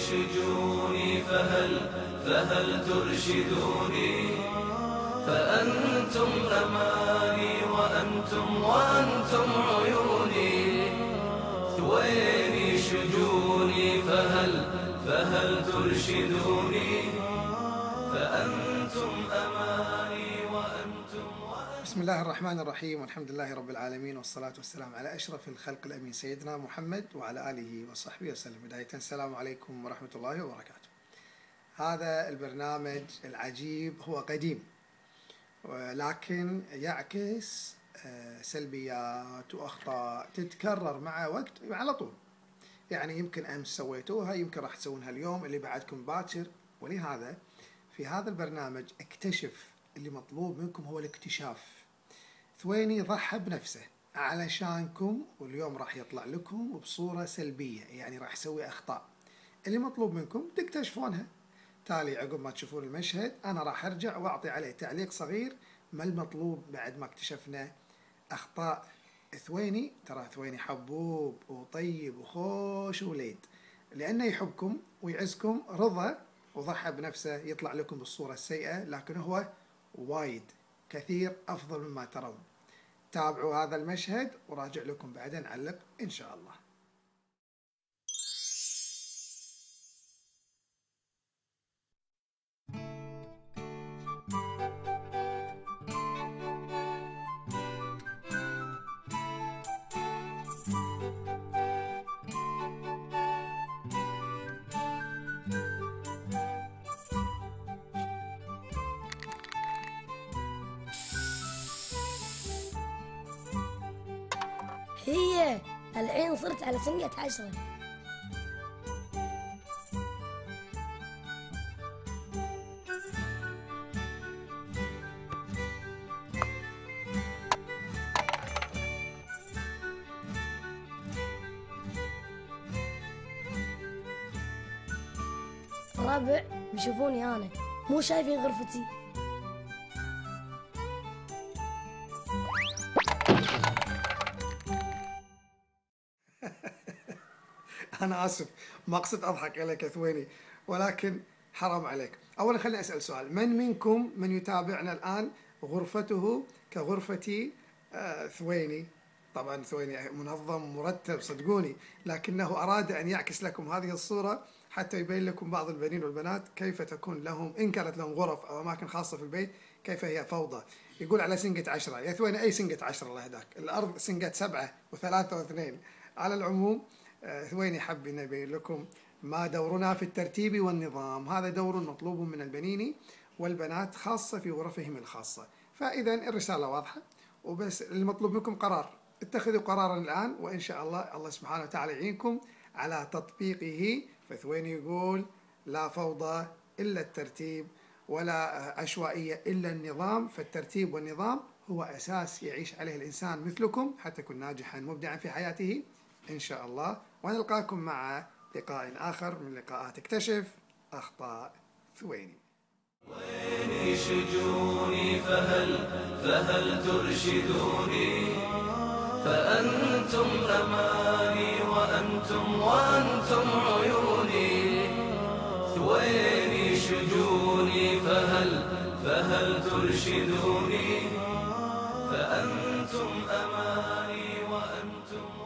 شجوني فهل ترشدوني فأنتم أماني وأنتم عيوني ثويني شجوني فهل ترشدوني فأنتم أماني وأنتم. بسم الله الرحمن الرحيم، والحمد لله رب العالمين، والصلاة والسلام على أشرف الخلق الأمين سيدنا محمد وعلى آله وصحبه وسلم. بداية السلام عليكم ورحمة الله وبركاته. هذا البرنامج العجيب هو قديم لكن يعكس سلبيات وأخطاء تتكرر مع وقت على طول. يعني يمكن أمس سويتوها، يمكن راح تسوونها اليوم، اللي بعدكم باكر. ولهذا في هذا البرنامج اكتشف، اللي مطلوب منكم هو الاكتشاف. ثويني ضحى بنفسه علشانكم، واليوم راح يطلع لكم بصورة سلبية، يعني راح يسوي أخطاء. اللي مطلوب منكم تكتشفونها. تالي عقب ما تشوفون المشهد أنا راح أرجع وأعطي عليه تعليق صغير ما المطلوب بعد ما اكتشفنا أخطاء ثويني. ترى ثويني حبوب وطيب وخوش وليد، لأنه يحبكم ويعزكم رضا وضحى بنفسه يطلع لكم بالصورة السيئة، لكن هو وايد كثير أفضل مما ترون. تابعوا هذا المشهد وراجع لكم بعدين نعلق إن شاء الله. هي الحين صرت على سنقة 10. ربع بيشوفوني أنا، مو شايفين غرفتي. أنا آسف، ما أقصد أضحك عليك يا ثويني، ولكن حرام عليك. أولا خليني أسأل سؤال، من منكم من يتابعنا الآن غرفته كغرفتي ثويني؟ طبعا ثويني منظم مرتب صدقوني، لكنه أراد أن يعكس لكم هذه الصورة حتى يبين لكم بعض البنين والبنات كيف تكون لهم، إن كانت لهم غرف أو أماكن خاصة في البيت، كيف هي فوضى. يقول على سنقة 10 يا ثويني. أي سنقة 10 الله يهداك؟ الأرض سنقة 7 و3 و2. على العموم ثويني حب أن يبين لكم ما دورنا في الترتيب والنظام. هذا دور مطلوب من البنين والبنات خاصة في غرفهم الخاصة. فإذا الرسالة واضحة، وبس المطلوب منكم قرار. اتخذوا قرارا الآن، وإن شاء الله سبحانه وتعالى يعينكم على تطبيقه. فثويني يقول لا فوضى إلا الترتيب، ولا عشوائية إلا النظام. فالترتيب والنظام هو أساس يعيش عليه الإنسان مثلكم حتى يكون ناجحا مبدعا في حياته إن شاء الله. ونلقاكم مع لقاء آخر من لقاءات اكتشف أخطاء ثويني. ويني شجوني فهل ترشدوني فأنتم أماني وأنتم عيوني ثويني شجوني فهل ترشدوني فأنتم أماني وأنتم